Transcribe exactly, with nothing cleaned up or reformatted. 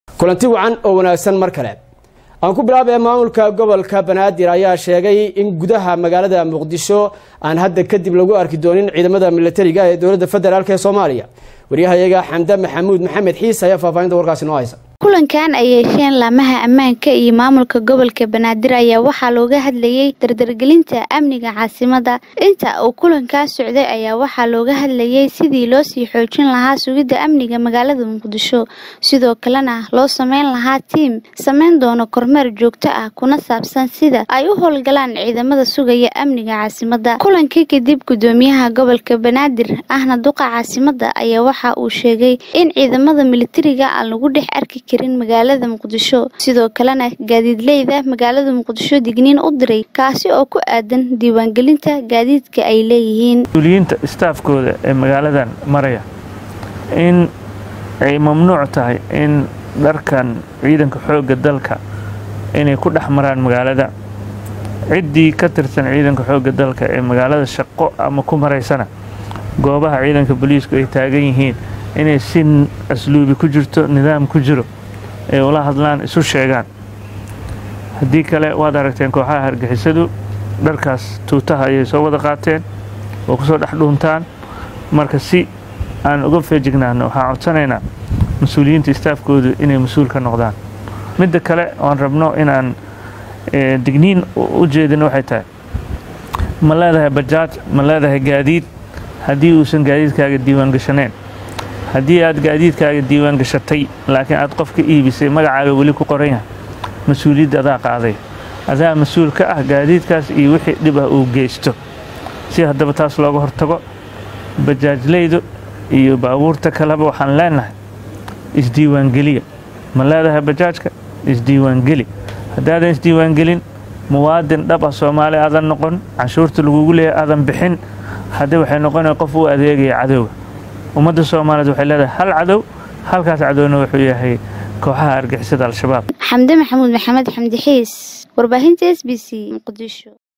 kulanti wacan oo wanaagsan mar kale aan ku bilaabay maamulka gobolka Banaadir ayaa sheegay in gudaha magaalada Muqdisho aan hadda kadib lagu arki doonin ciidamada militariga ee dawladda federaalka ee Soomaaliya wariyahayaga Xamda Maxamuud Maxamed Xiis ayaa faafahinta warkaasi noo haysa. kulankan ay yeesheen laamaha ammaanka iyo maamulka gobolka Banaadir ayaa waxaa looga hadlayay dardargelinta amniga caasimada. inta uu kulankaas socday ayaa waxaa looga hadlayay sidii loo sii xoojin lahaa sugidda amniga magaalada Muqdisho, sidoo kalena loo sameyn lahaa tiim sameyn doono kormeer joogto ah kuna saabsan sida ay u howlgalaan ciidamada sugaya amniga caasimada. kulankii kadib gudoomiyaha gobolka Banaadir ahna duqa caasimada ayaa waxa uu sheegay in ciidamada militariga aan lagu dhex arki kirin magaalada Muqdisho, sidoo kalena gaadiidleyda magaalada Muqdisho digniin u diray kaasi oo ku aadan diiwaangelinta gaadiidka ay leeyihiin. Duuliyiinta staafkooda ee magaaladan maraya in ay mamnuuc tahay in dharkan ciidanka xoogga dalka inay ku dhex maraan magaalada. ciddii ka tirsan ciidanka xoogga dalka ee magaalada shaqo ama ku maraysana goobaha ciidanka booliisku ay taagan yihiin inay si asluubi ku jirto nidaam ku jiro ee ula hadlaan isu sheegaan. haddii kale waad aragteen kooxaha hargixisadu dharkaas tuutaha ayay soo wada qaateen oo ku soo dhex dhuuntaan. marka si aan uga feejignaano waxaan codsanaynaa mas-uuliyiinta istaafkoodu inay mas-uul ka noqdaan. midda kale oon rabno inaan digniin u jeedin waxay tahay ma leedahay bajaaj ma leedahay gaadiid haddii uusan gaadiidkaaga diiwaan gashaneen, haddii aad gaadiidkaaga diiwaan gashatay laakiin aad qofka iibisay magacaaga weli ku qoran yahay mas-uuliyadda adaa qaaday, adaa mas-uul ka ah gaadiidkaas iyo wixii dhib ah uu geysto. si haddaba taas looga hortago bajaajleydu iyo baabuurta kaleba waxaan leenahay isdiiwaangeliya. ma leedahay bajaajka isdiiwaangeli. haddaadan isdiiwaangelin muwaadin dhab ah Soomaali aadan noqon, canshuurta lagugu leeyahay aadan bixin, haddii waxay noqonaysaa qof u adeegaya cadowga. ummadda Soomaaliyeed waxay leedahay hal cadow, halkaas cadowna wuxuu yahay kooxaha argixisada Al-Shabaab. Xamda Maxamuud Maxamed Xamdi Xiis, warbaahinta S B C Muqdisho.